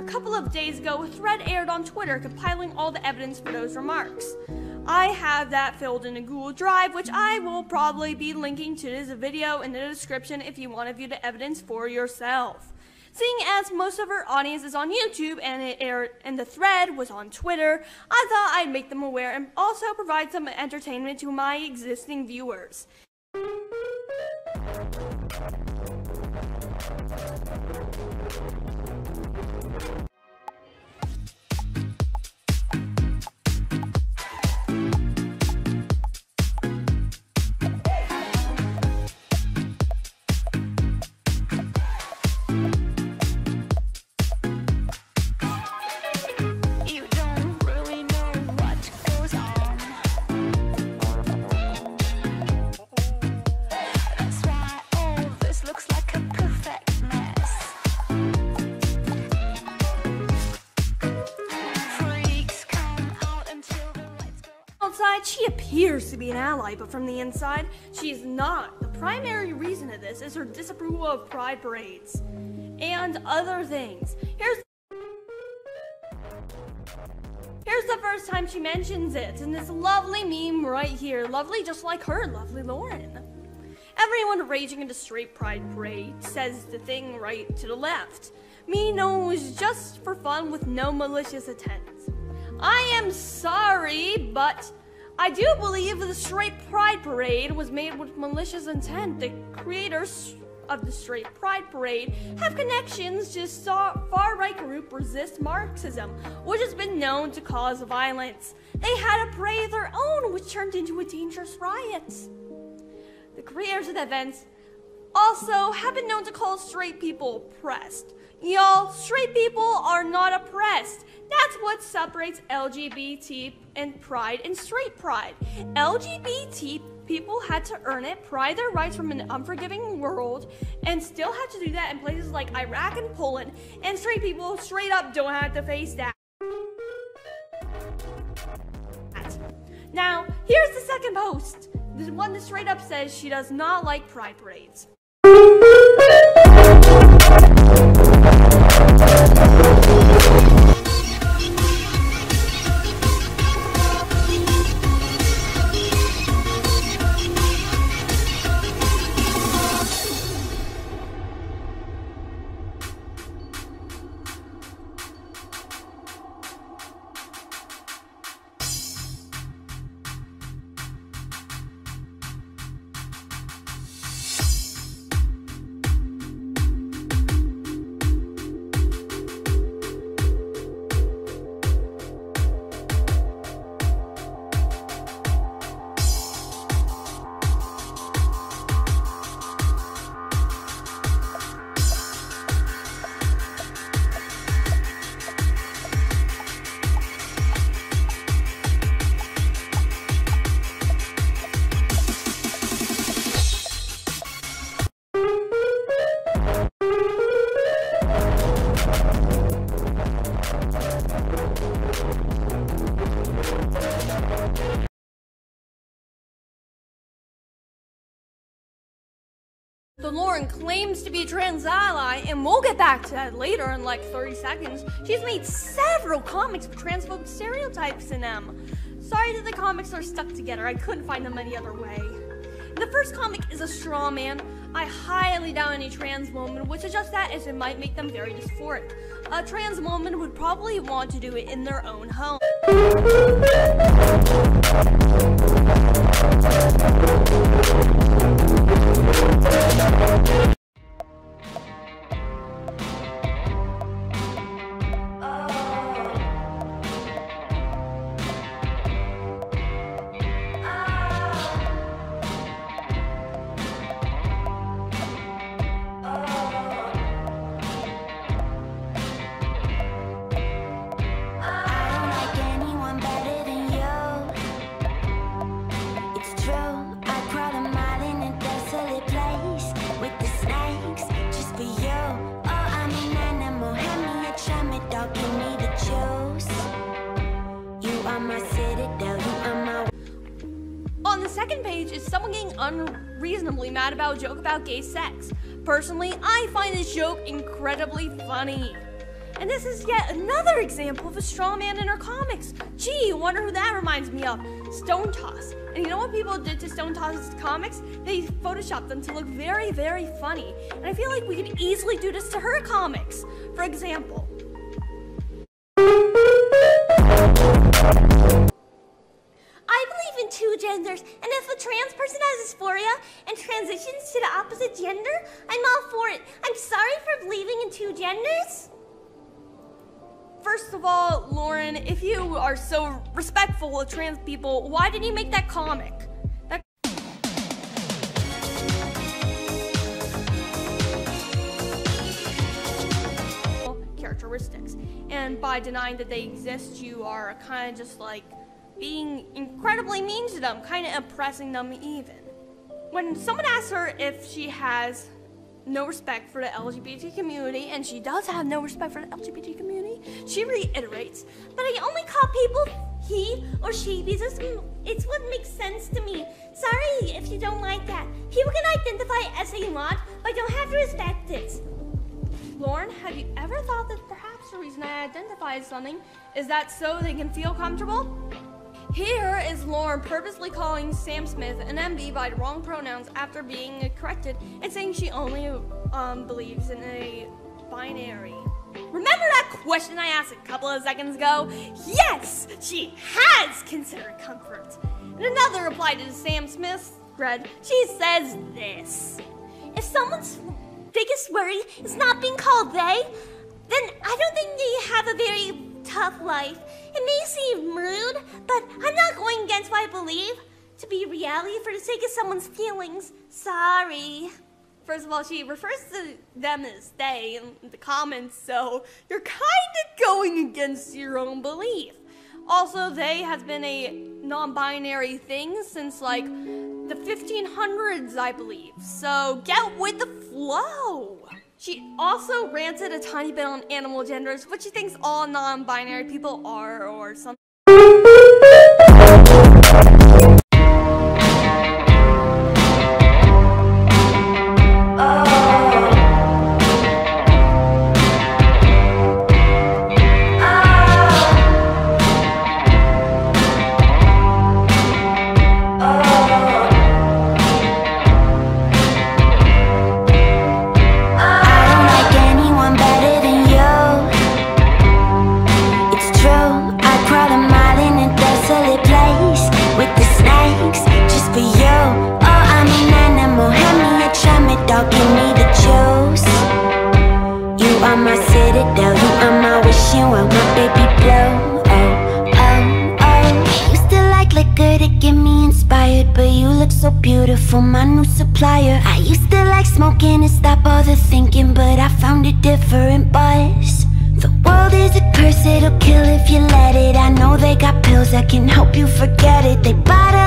couple of days ago, a thread aired on Twitter compiling all the evidence for those remarks. I have that filled in a Google Drive, which I will probably be linking to this video in the description if you want to view the evidence for yourself. Seeing as most of our audience is on YouTube and it aired and the thread was on Twitter, I thought I'd make them aware and also provide some entertainment to my existing viewers. Outside, she appears to be an ally, but from the inside, she is not. The primary reason of this is her disapproval of pride parades and other things. Here's the first time she mentions it in this lovely meme right here. Lovely just like her, lovely Lauren. Everyone raging in the straight pride parade says the thing right to the left. Me knows just for fun with no malicious intent. I am sorry, but I do believe the Straight Pride Parade was made with malicious intent. The creators of the Straight Pride Parade have connections to far-right group Resist Marxism, which has been known to cause violence. They had a parade of their own, which turned into a dangerous riot. The creators of the events also have been known to call straight people oppressed. Y'all, straight people are not oppressed. That's what separates LGBT and pride and straight pride. LGBT people had to earn it, pry their rights from an unforgiving world, and still have to do that in places like Iraq and Poland, and straight people straight up don't have to face that. Now, here's the second post. The one that straight up says she does not like pride parades. So Lauren claims to be a trans ally, and we'll get back to that later in like 30 seconds. She's made several comics with transphobic stereotypes in them. Sorry that the comics are stuck together. I couldn't find them any other way. The first comic is a straw man. I highly doubt any trans woman would suggest that, as it might make them very dysphoric. A trans woman would probably want to do it in their own home. On the second page is someone getting unreasonably mad about a joke about gay sex. Personally, I find this joke incredibly funny. And this is yet another example of a straw man in her comics. Gee, wonder who that reminds me of. Stone Toss. And you know what people did to Stone Toss's comics? They photoshopped them to look very, very funny. And I feel like we could easily do this to her comics. For example, I believe in two genders, and if a trans person has dysphoria and transitions to the opposite gender, I'm all for it. I'm sorry for believing in two genders. First of all, Lauren, if you are so respectful of trans people, why did you make that comic? Characteristics. And by denying that they exist, you are kind of just like being incredibly mean to them, kind of oppressing them even. When someone asks her if she has no respect for the LGBT community, and she does have no respect for the LGBT community, she reiterates, but I only call people he or she because it's what makes sense to me. Sorry if you don't like that. People can identify as they want, but don't have to respect it. Lauren, have you ever thought that perhaps the reason I identify as something is that so they can feel comfortable? Here is Lauren purposely calling Sam Smith an MB by the wrong pronouns after being corrected and saying she only believes in a binary. Remember that question I asked a couple of seconds ago? Yes, she has considered comfort. In another reply to Sam Smith's thread, she says this: if someone's biggest worry is not being called they, then I don't think they have a very tough life. It may seem rude, but I'm not going against what I believe to be reality for the sake of someone's feelings. Sorry. First of all, she refers to them as they in the comments, so you're kind of going against your own belief. Also, they has been a non-binary thing since like the 1500s, I believe. So get with the flow. She also ranted a tiny bit on animal genders, which she thinks all non-binary people are, or something. Beautiful, my new supplier. I used to like smoking and stop all the thinking, but I found a different buzz. The world is a curse, it'll kill if you let it. I know they got pills that can help you forget it. They bought